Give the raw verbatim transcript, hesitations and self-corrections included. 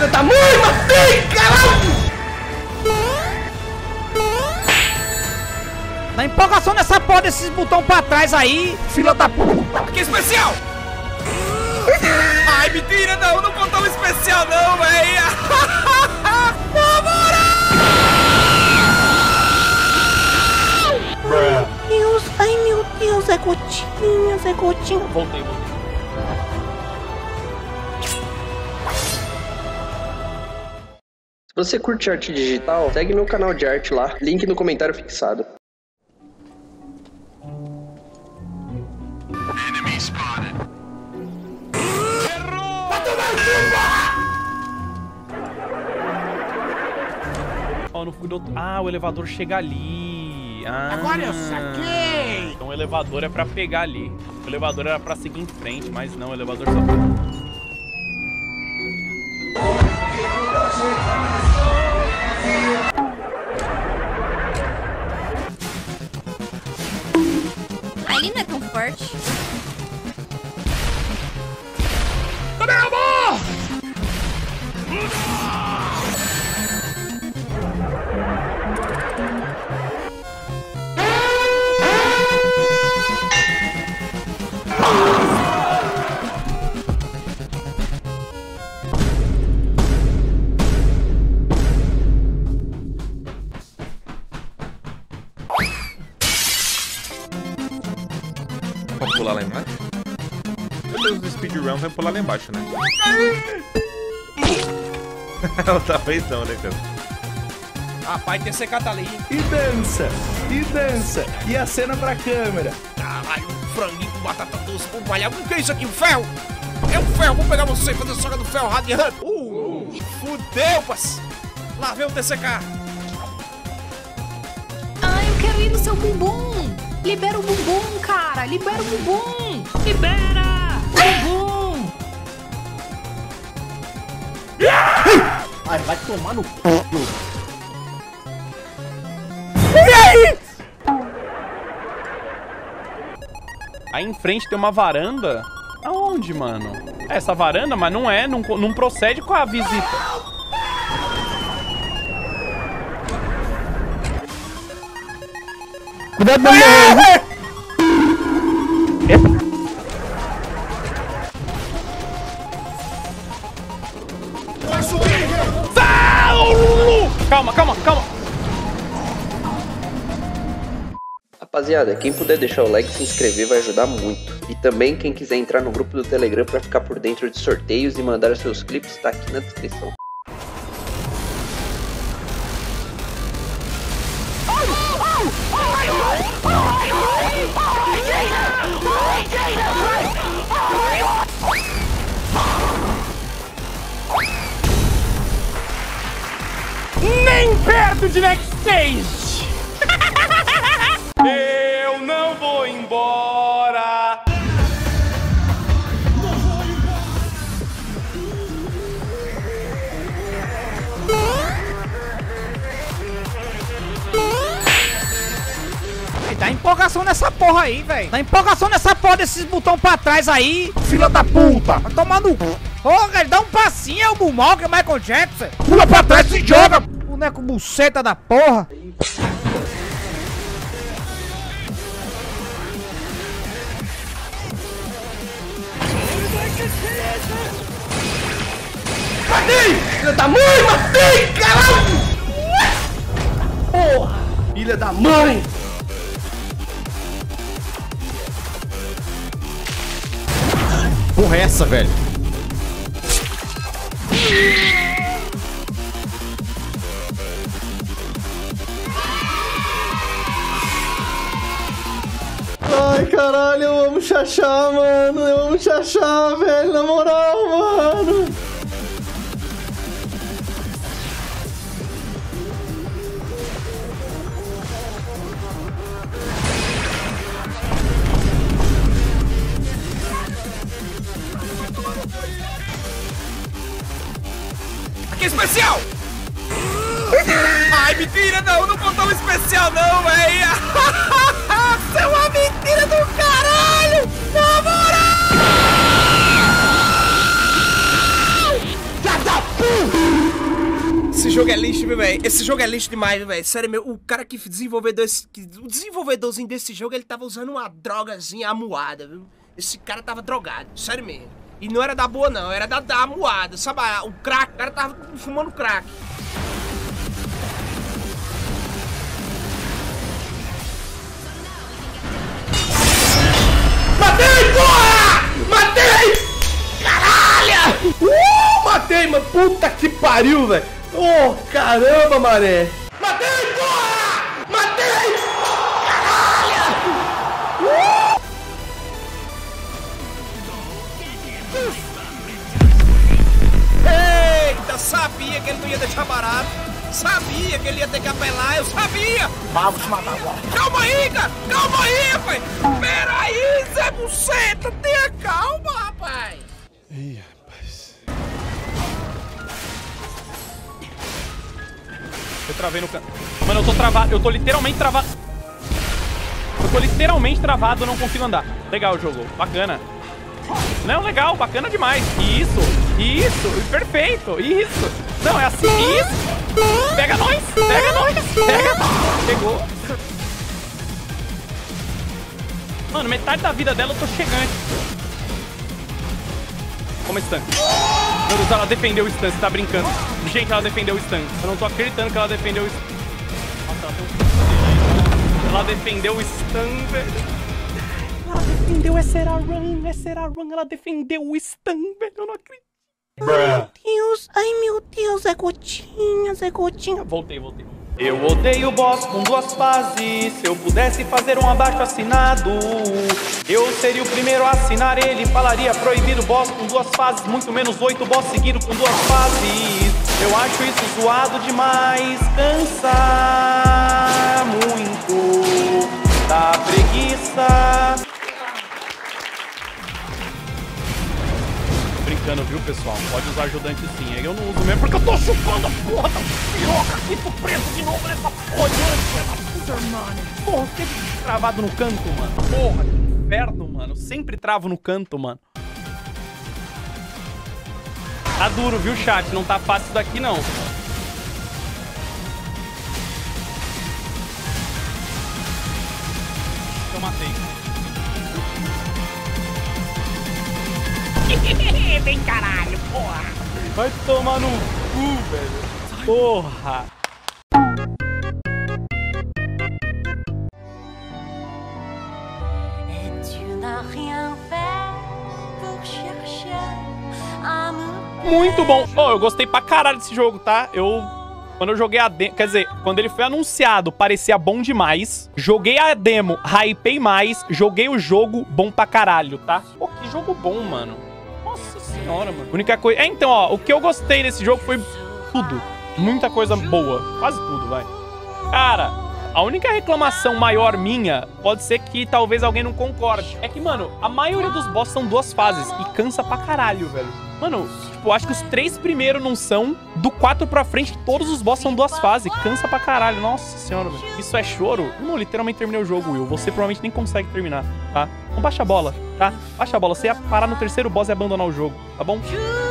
Tá muito assim, caralho! Na empolgação nessa porra desses botões pra trás aí, Fila da puta! Aqui especial! Ai, mentira, não, não contou o especial não, véi! Meu Deus, ai meu Deus, é gotinha, é gotinha. Voltei, voltei. Se você curte arte digital, segue meu canal de arte lá, link no comentário fixado. Oh, não fui do outro... Ah, o elevador chega ali. Ah, agora eu saquei. Então o elevador é pra pegar ali. O elevador era pra seguir em frente, mas não, o elevador só foi... Ah, ele não é tão forte. meu amor! Pode pular lá embaixo? Meu Deus, o speedrun vai pular lá embaixo, né? Ela tá feitão, né, cara? Rapaz, T C K tá ali. E dança, e dança, e a cena pra câmera. Caralho, um franguinho com batata doce por malhar. O que é isso aqui? Um ferro? É um ferro, vou pegar você e fazer soga do ferro radiante. Uh, fudeu, parceiro. Lá vem o T C K. Ai, eu quero ir no seu bumbum. Libera o bumbum, cara, libera o bumbum. Libera o bumbum. Ai, vai tomar no c... Aí em frente tem uma varanda. Aonde, mano? É essa varanda, mas não é, não, não procede com a visita. Cuidado, meu irmão! Calma, calma, calma. Rapaziada, quem puder deixar o like e se inscrever vai ajudar muito. E também quem quiser entrar no grupo do Telegram pra ficar por dentro de sorteios e mandar os seus clipes, tá aqui na descrição. Nem perto de next stage! Eu não vou embora. Dá empolgação nessa porra aí, velho. Dá empolgação nessa porra desses botões pra trás aí, filha da puta. Vai tomar no cu. Ô, velho, dá um passinho, é o Moonwalker, Michael Jackson. Pula pra trás e joga. Boneco buceta da porra. Filha da mãe, matei, caralho! Porra! Filha da mãe! Porra é essa, velho? Ai, caralho, eu amo Xaxá, mano. Eu amo Xaxá, velho, na moral, mano. Aqui especial! Ai, mentira, não, não contou o especial não, véi! Isso é uma mentira do caralho! Na moral! Filha da puta! jogo é lixo, meu velho. Esse jogo é lixo demais, meu velho. Sério, meu. O cara que desenvolvedor esse, que, o desenvolvedorzinho desse jogo, ele tava usando uma drogazinha amuada, viu? Esse cara tava drogado, sério mesmo. E não era da boa, não. Era da, da amuada, sabe? O crack. O cara tava fumando crack. Matei, porra! Matei! Caralho! Uh, matei, mano. Puta que pariu, velho. Oh, caramba, mané. Matei, porra! Matei! Caralho! Uh! Eita, sabia que ele não ia deixar barato. Sabia que ele ia ter que apelar, eu sabia! Vamos te matar agora. Calma aí, cara! Calma aí, rapaz! Pera aí, Zé Buceta! Tenha calma, rapaz! Ih, rapaz. Eu travei no canto. Mano, eu tô travado. Eu tô literalmente travado. Eu tô literalmente travado, eu não consigo andar. Legal o jogo. Bacana. Não, legal. Bacana demais. Isso. Isso. Perfeito. Isso. Não, é assim. Isso. Pega nós. Pega nós. Pega nós. Pegou. Mano, metade da vida dela eu tô chegando. Como stun. Meu Deus, ela defendeu o stun. Você tá brincando. Gente, ela defendeu o stun. Eu não tô acreditando que ela defendeu o stun. Nossa, ela tem um... Ela defendeu o stun, velho. Ela defendeu, é será run, é será run. Ela defendeu o stun, velho. Eu não acredito. Ai, meu Deus. Ai, meu Deus. É gotinhas, é gotinha. Voltei, voltei. Eu odeio o boss com duas fases. Se eu pudesse fazer um abaixo assinado, eu seria o primeiro a assinar ele. Falaria proibido boss com duas fases, muito menos oito boss seguidos com duas fases. Eu acho isso zoado demais. Cansa muito, dá preguiça. Brincando, viu, pessoal? Pode usar ajudante sim. Eu não uso mesmo porque eu tô chupando a porra da piroca aqui, tô preso de novo nessa porra de mano. Porra, sempre travado no canto, mano. Porra, que inferno, mano. Sempre travo no canto, mano. Tá duro, viu, chat? Não tá fácil isso daqui, não. Eu matei. Vem, caralho, porra! Vai tomar no cu, velho. Porra! Muito bom! Oh, eu gostei pra caralho desse jogo, tá? Eu... Quando eu joguei a demo... Quer dizer, quando ele foi anunciado, parecia bom demais. Joguei a demo, hypei mais. Joguei o jogo, bom pra caralho, tá? Pô, que jogo bom, mano. Nossa senhora, mano. A única coisa... É, então, ó, o que eu gostei desse jogo foi tudo. Muita coisa boa. Quase tudo, vai. Cara, a única reclamação maior minha pode ser que talvez alguém não concorde. É que, mano, a maioria dos boss são duas fases e cansa pra caralho, velho. Mano, tipo, acho que os três primeiros não são. Do quatro pra frente, todos os boss são duas fases. Cansa pra caralho. Nossa senhora, velho. Isso é choro? Não, literalmente terminei o jogo, Will. Você provavelmente nem consegue terminar, tá? Então baixa a bola, tá? Baixa a bola. Você ia parar no terceiro boss e abandonar o jogo, tá bom?